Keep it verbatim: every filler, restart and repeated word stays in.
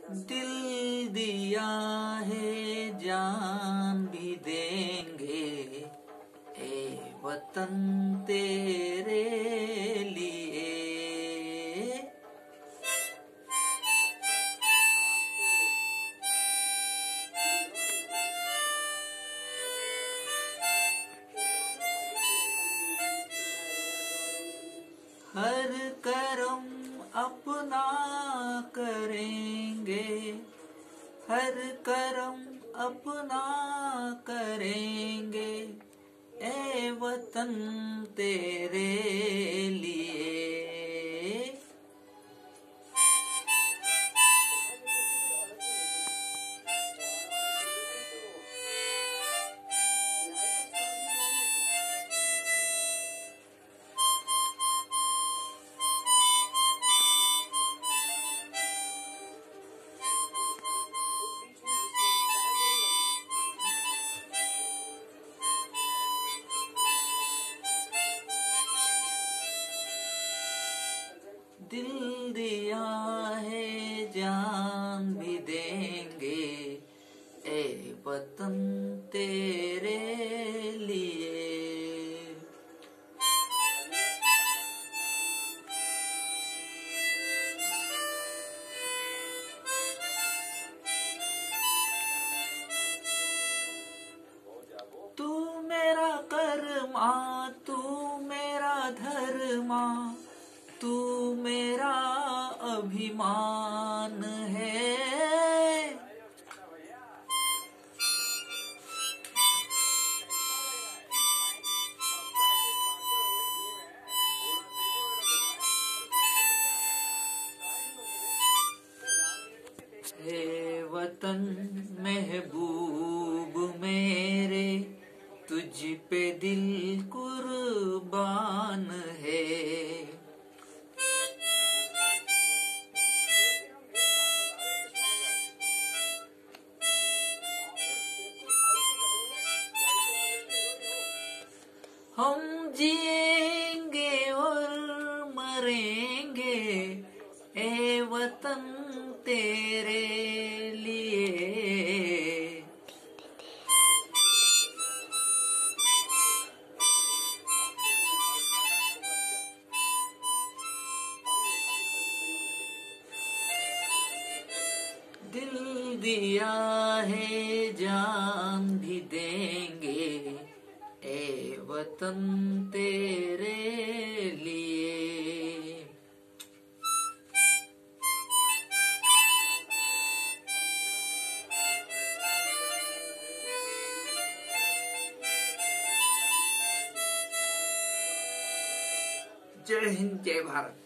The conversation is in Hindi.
दिल दिया है जान भी देंगे ए वतन तेरे लिए। हर करम अपना करेंगे, हर करम अपना करेंगे ए वतन तेरे लिए। दिल दिया है जान भी देंगे ए वतन तेरे लिए। तू मेरा कर्मा, तू मेरा धर्मा, तू मेरा अभिमान है। हे वतन महबूब मेरे, तुझ पे दिल कुर्बान है। हम जिएंगे और मरेंगे ए वतन तेरे लिए। दिल दिया है जान भी देंगे ए वतन तेरे लिए। जय हिंद, जय भारत।